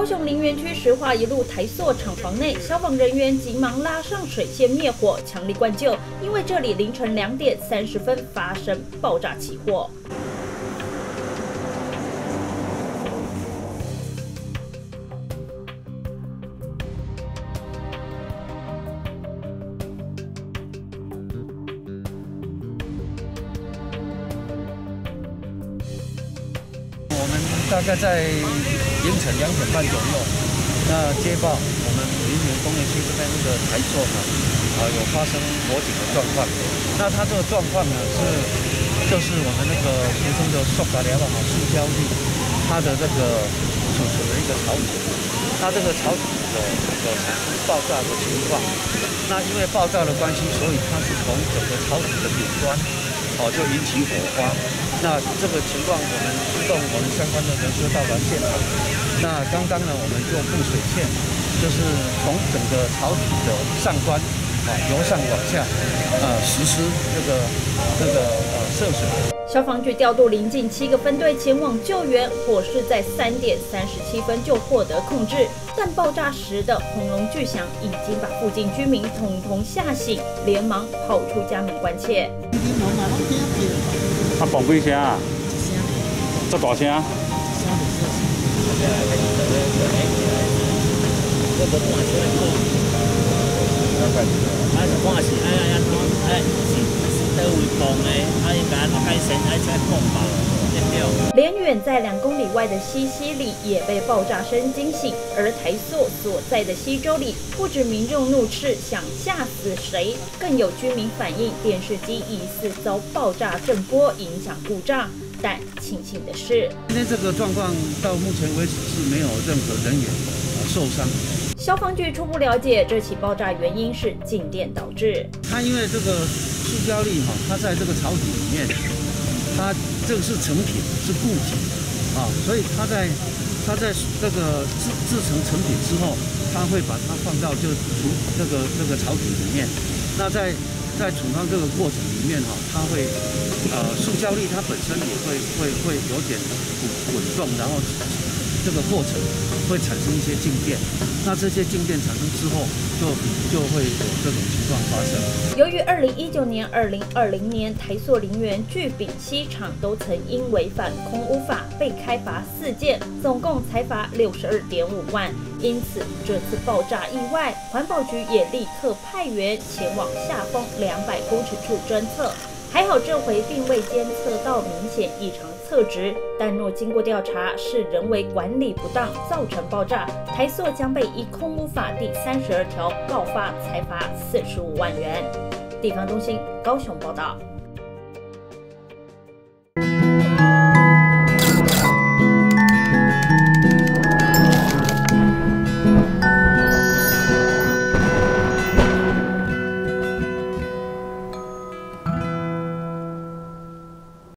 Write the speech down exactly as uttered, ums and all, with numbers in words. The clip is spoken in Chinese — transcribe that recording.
高雄林园区石化一路台塑厂房内，消防人员急忙拉上水线灭火，强力灌救。因为这里凌晨两点三十分发生爆炸起火。 我们大概在凌晨两点半左右，那接报我们林园工业区这边那个台塑厂啊有发生火警的状况。那它这个状况呢是，就是我们那个俗称的塑胶料哈，塑胶粒，它的这个储存的一个槽体，它这个槽体有有产生爆炸的情况。那因为爆炸的关系，所以它是从整个槽体的顶端哦就引起火花。 那这个情况，我们出动我们相关的人士到达现场。那刚刚呢，我们就布水线，就是从整个槽体的上端啊由上往下啊实施这个这个呃涉水。 消防局调度邻近七个分队前往救援，火势在三点三十七分就获得控制。但爆炸时的轰隆巨响已经把附近居民统统吓醒，连忙跑出家门关切。 啊，嘣几声啊？这大声？ 啊，是看是哎哎哎，是是倒位放的，啊，应该落该先爱再放吧，对不对？ 连远在两公里外的西溪里也被爆炸声惊醒，而台塑所在的西周里，不止民众怒斥想吓死谁，更有居民反映电视机疑似遭爆炸震波影响故障。但庆幸的是， 今天这个状况到目前为止是没有任何人员呃受伤。 消防局初步了解，这起爆炸原因是静电导致。 它因为这个塑胶粒哈，它在这个槽体里面，它这个是成品，是固体啊，所以它在它在这个制制成成品之后，它会把它放到就储这个这个槽体里面。那在在储藏这个过程里面哈，它会呃塑胶粒它本身也会会会有点滚滚动，然后。 这个过程会产生一些静电，那这些静电产生之后，就就会有这种情况发生。 由于二零一九年、二零二零年台塑林园、聚丙烯厂都曾因违反空污法被开罚四件，总共才罚六十二点五万。因此，这次爆炸意外，环保局也立刻派员前往下风两百公尺处侦测。 还好这回并未监测到明显异常测值，但若经过调查是人为管理不当造成爆炸，台塑将被依空污法第三十二条告发，裁罚四十五万元。地方中心高雄报道。